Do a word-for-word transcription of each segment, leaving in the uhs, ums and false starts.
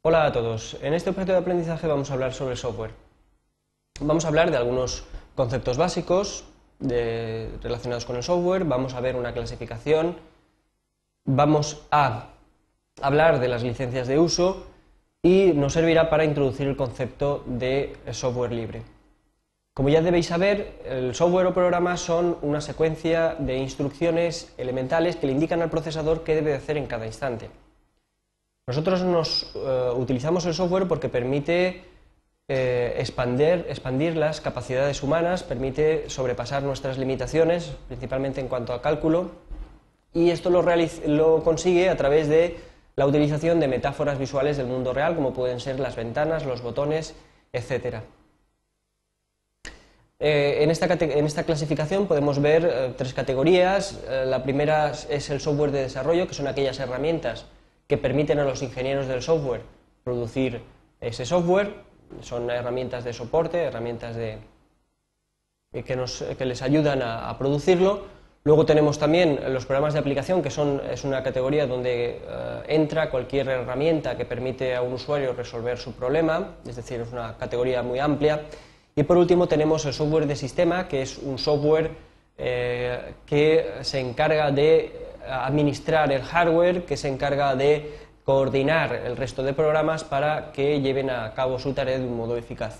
Hola a todos, en este objeto de aprendizaje vamos a hablar sobre software. Vamos a hablar de algunos conceptos básicos de, relacionados con el software, vamos a ver una clasificación, vamos a hablar de las licencias de uso y nos servirá para introducir el concepto de software libre. Como ya debéis saber, el software o programa son una secuencia de instrucciones elementales que le indican al procesador qué debe hacer en cada instante. Nosotros nos uh, utilizamos el software porque permite eh, expandir, expandir las capacidades humanas, permite sobrepasar nuestras limitaciones, principalmente en cuanto a cálculo, y esto lo, lo consigue a través de la utilización de metáforas visuales del mundo real, como pueden ser las ventanas, los botones, etcétera. Eh, en, esta, en esta clasificación podemos ver eh, tres categorías. Eh, la primera es el software de desarrollo, que son aquellas herramientas que permiten a los ingenieros del software producir ese software. Son herramientas de soporte, herramientas de, que, nos, que les ayudan a, a producirlo. Luego tenemos también los programas de aplicación, que son, es una categoría donde uh, entra cualquier herramienta que permite a un usuario resolver su problema, es decir, es una categoría muy amplia. Y por último tenemos el software de sistema, que es un software eh, que se encarga de administrar el hardware, que se encarga de coordinar el resto de programas para que lleven a cabo su tarea de un modo eficaz.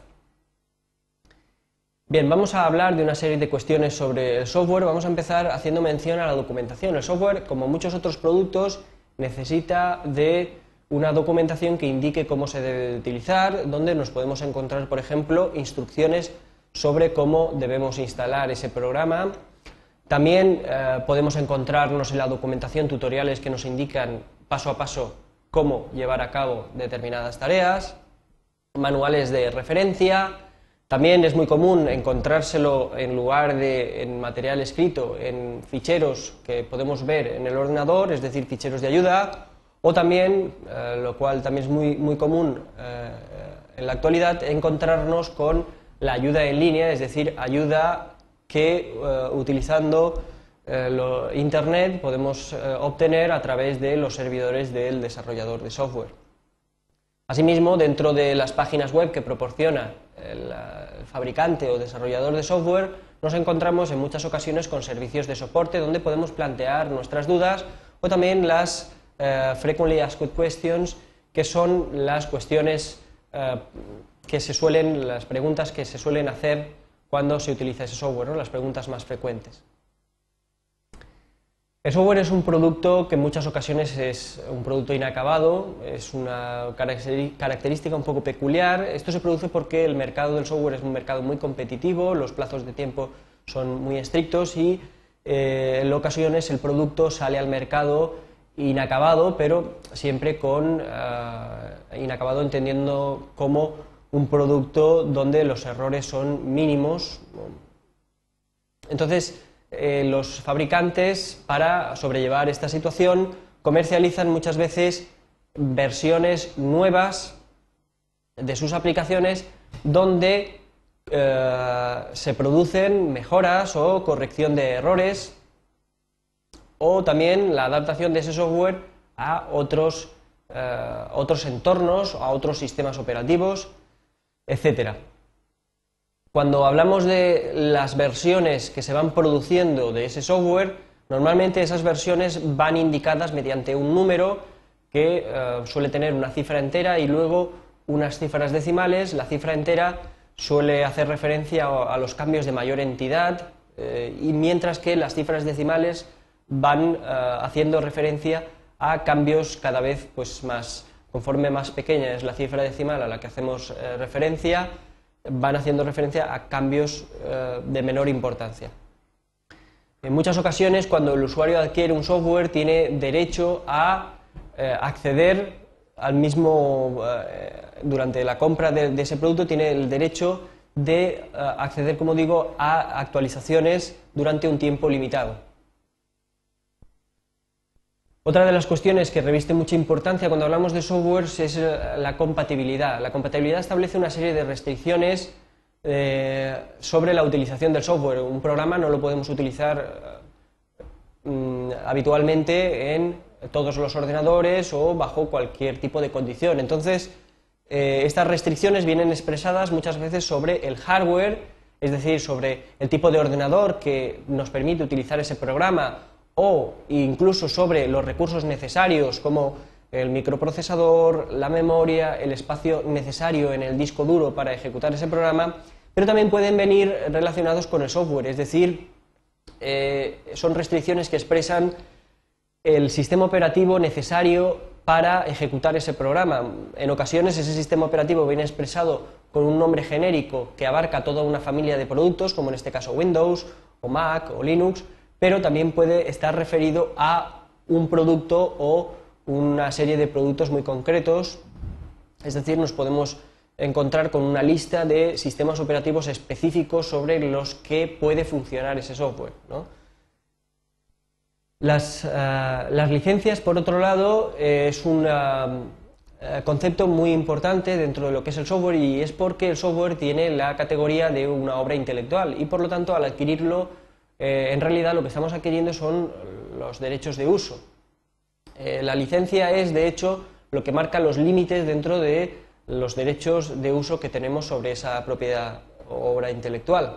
Bien, vamos a hablar de una serie de cuestiones sobre el software. Vamos a empezar haciendo mención a la documentación. El software, como muchos otros productos, necesita de una documentación que indique cómo se debe utilizar, donde nos podemos encontrar, por ejemplo, instrucciones sobre cómo debemos instalar ese programa. También eh, podemos encontrarnos en la documentación tutoriales que nos indican paso a paso cómo llevar a cabo determinadas tareas, manuales de referencia. También es muy común encontrárselo en lugar de en material escrito, en ficheros que podemos ver en el ordenador, es decir, ficheros de ayuda, o también, eh, lo cual también es muy, muy común eh, en la actualidad, encontrarnos con la ayuda en línea, es decir, ayuda que uh, utilizando uh, lo, Internet podemos uh, obtener a través de los servidores del desarrollador de software. Asimismo, dentro de las páginas web que proporciona el, uh, el fabricante o desarrollador de software, nos encontramos en muchas ocasiones con servicios de soporte donde podemos plantear nuestras dudas, o también las uh, Frequently Asked Questions, que son las cuestiones uh, que se suelen, las preguntas que se suelen hacer cuando se utiliza ese software, ¿no? Las preguntas más frecuentes. El software es un producto que en muchas ocasiones es un producto inacabado, es una característica un poco peculiar. Esto se produce porque el mercado del software es un mercado muy competitivo, los plazos de tiempo son muy estrictos y eh, en ocasiones el producto sale al mercado inacabado, pero siempre con uh, inacabado entendiendo como un producto donde los errores son mínimos. Entonces, eh, los fabricantes, para sobrellevar esta situación, comercializan muchas veces versiones nuevas de sus aplicaciones donde eh, se producen mejoras o corrección de errores, o también la adaptación de ese software a otros, eh, otros entornos, a otros sistemas operativos, etcétera. Cuando hablamos de las versiones que se van produciendo de ese software, normalmente esas versiones van indicadas mediante un número que eh, suele tener una cifra entera y luego unas cifras decimales. La cifra entera suele hacer referencia a, a los cambios de mayor entidad, eh, y mientras que las cifras decimales van eh, haciendo referencia a cambios cada vez pues, más. Conforme más pequeña es la cifra decimal a la que hacemos eh, referencia, van haciendo referencia a cambios eh, de menor importancia. En muchas ocasiones, cuando el usuario adquiere un software, tiene derecho a eh, acceder al mismo, eh, durante la compra de, de ese producto, tiene el derecho de eh, acceder, como digo, a actualizaciones durante un tiempo limitado. Otra de las cuestiones que reviste mucha importancia cuando hablamos de softwares es la compatibilidad. La compatibilidad establece una serie de restricciones eh, sobre la utilización del software. Un programa no lo podemos utilizar eh, habitualmente en todos los ordenadores o bajo cualquier tipo de condición. Entonces, eh, estas restricciones vienen expresadas muchas veces sobre el hardware, es decir, sobre el tipo de ordenador que nos permite utilizar ese programa, o incluso sobre los recursos necesarios como el microprocesador, la memoria, el espacio necesario en el disco duro para ejecutar ese programa, pero también pueden venir relacionados con el software, es decir, eh, son restricciones que expresan el sistema operativo necesario para ejecutar ese programa. En ocasiones ese sistema operativo viene expresado con un nombre genérico que abarca toda una familia de productos, como en este caso Windows, o Mac, o Linux, pero también puede estar referido a un producto o una serie de productos muy concretos, es decir, nos podemos encontrar con una lista de sistemas operativos específicos sobre los que puede funcionar ese software, ¿no? Las, uh, las licencias, por otro lado, eh, es un uh, concepto muy importante dentro de lo que es el software, y es porque el software tiene la categoría de una obra intelectual y por lo tanto al adquirirlo, eh, en realidad lo que estamos adquiriendo son los derechos de uso. Eh, la licencia es, de hecho, lo que marca los límites dentro de los derechos de uso que tenemos sobre esa propiedad o obra intelectual.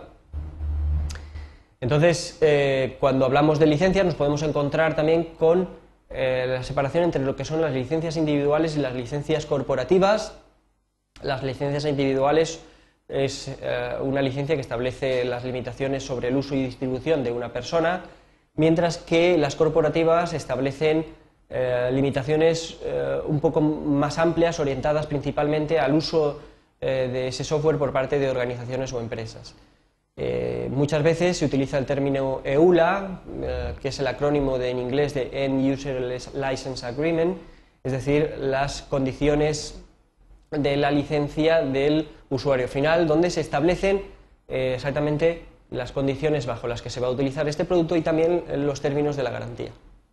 Entonces, eh, cuando hablamos de licencias nos podemos encontrar también con eh, la separación entre lo que son las licencias individuales y las licencias corporativas. Las licencias individuales es eh, una licencia que establece las limitaciones sobre el uso y distribución de una persona, mientras que las corporativas establecen eh, limitaciones eh, un poco más amplias, orientadas principalmente al uso eh, de ese software por parte de organizaciones o empresas. Eh, muchas veces se utiliza el término E U L A, eh, que es el acrónimo de, en inglés de End User License Agreement, es decir, las condiciones de la licencia del usuario final, donde se establecen eh, exactamente las condiciones bajo las que se va a utilizar este producto y también los términos de la garantía.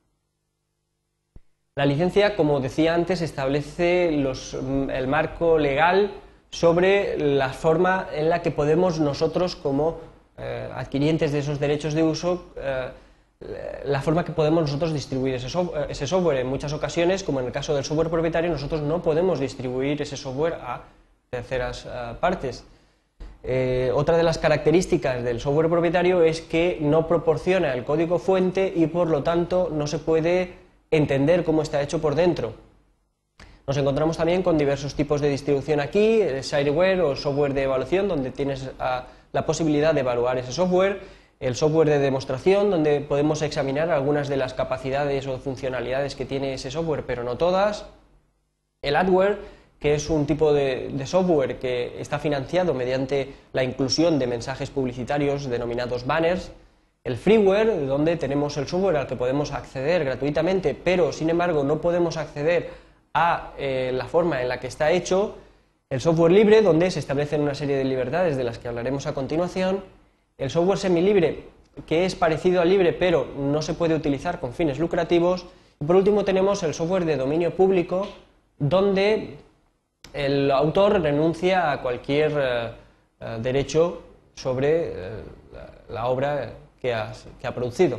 La licencia, como decía antes, establece los, el marco legal sobre la forma en la que podemos nosotros, como eh, adquirientes de esos derechos de uso, eh, la forma que podemos nosotros distribuir ese, so ese software. En muchas ocasiones, como en el caso del software propietario, nosotros no podemos distribuir ese software a terceras uh, partes. Eh, otra de las características del software propietario es que no proporciona el código fuente y por lo tanto no se puede entender cómo está hecho por dentro. Nos encontramos también con diversos tipos de distribución aquí, el shareware o software de evaluación, donde tienes uh, la posibilidad de evaluar ese software, el software de demostración, donde podemos examinar algunas de las capacidades o funcionalidades que tiene ese software, pero no todas, el adware, que es un tipo de, de software que está financiado mediante la inclusión de mensajes publicitarios denominados banners, el freeware, donde tenemos el software al que podemos acceder gratuitamente, pero sin embargo no podemos acceder a eh, la forma en la que está hecho, el software libre, donde se establecen una serie de libertades de las que hablaremos a continuación, el software semilibre, que es parecido al libre pero no se puede utilizar con fines lucrativos, y por último tenemos el software de dominio público, donde el autor renuncia a cualquier eh, eh, derecho sobre eh, la, la obra que ha, que ha producido.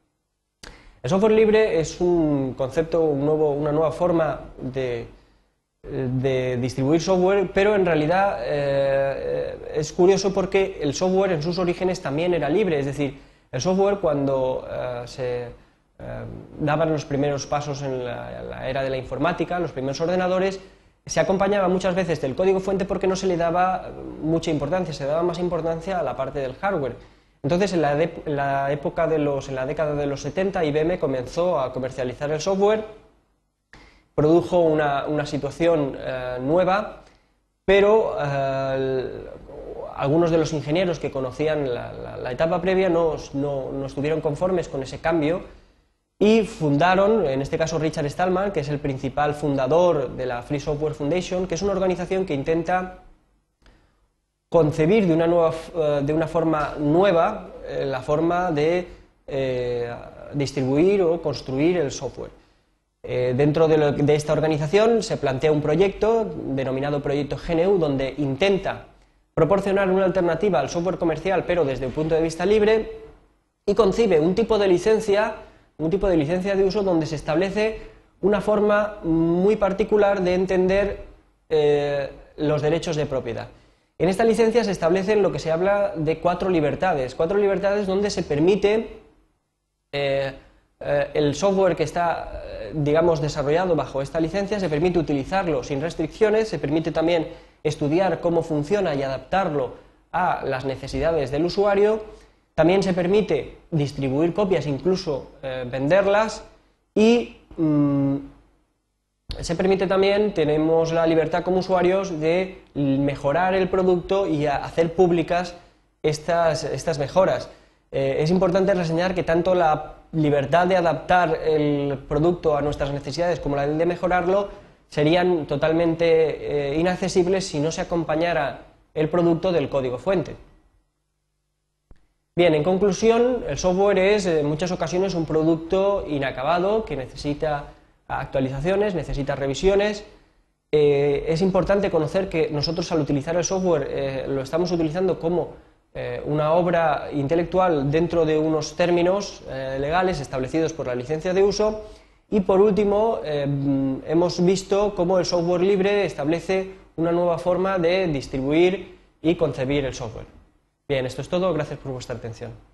El software libre es un concepto, un nuevo, una nueva forma de, de distribuir software, pero en realidad eh, es curioso porque el software en sus orígenes también era libre, es decir, el software cuando eh, se eh, daban los primeros pasos en la, en la era de la informática, los primeros ordenadores, se acompañaba muchas veces del código fuente porque no se le daba mucha importancia, se daba más importancia a la parte del hardware. Entonces, en la, de, en la época de los, en la década de los setenta, I B M comenzó a comercializar el software, produjo una, una situación eh, nueva, pero eh, algunos de los ingenieros que conocían la, la, la etapa previa no, no, no estuvieron conformes con ese cambio y fundaron, en este caso Richard Stallman, que es el principal fundador de la Free Software Foundation, que es una organización que intenta concebir de una, nueva, de una forma nueva eh, la forma de eh, distribuir o construir el software. Eh, dentro de, lo, de esta organización se plantea un proyecto denominado Proyecto G N U, donde intenta proporcionar una alternativa al software comercial, pero desde un punto de vista libre, y concibe un tipo de licencia un tipo de licencia de uso donde se establece una forma muy particular de entender eh, los derechos de propiedad. En esta licencia se establecen lo que se habla de cuatro libertades, cuatro libertades donde se permite eh, eh, el software que está, eh, digamos, desarrollado bajo esta licencia, se permite utilizarlo sin restricciones, se permite también estudiar cómo funciona y adaptarlo a las necesidades del usuario, también se permite distribuir copias, incluso eh, venderlas, y mmm, se permite también, tenemos la libertad como usuarios de mejorar el producto y hacer públicas estas, estas mejoras. Eh, es importante reseñar que tanto la libertad de adaptar el producto a nuestras necesidades como la de mejorarlo serían totalmente eh, inaccesibles si no se acompañara el producto del código fuente. Bien, en conclusión, el software es en muchas ocasiones un producto inacabado que necesita actualizaciones, necesita revisiones. Eh, es importante conocer que nosotros al utilizar el software eh, lo estamos utilizando como eh, una obra intelectual dentro de unos términos eh, legales establecidos por la licencia de uso. Y por último, eh, hemos visto cómo el software libre establece una nueva forma de distribuir y concebir el software. Bien, esto es todo, gracias por vuestra atención.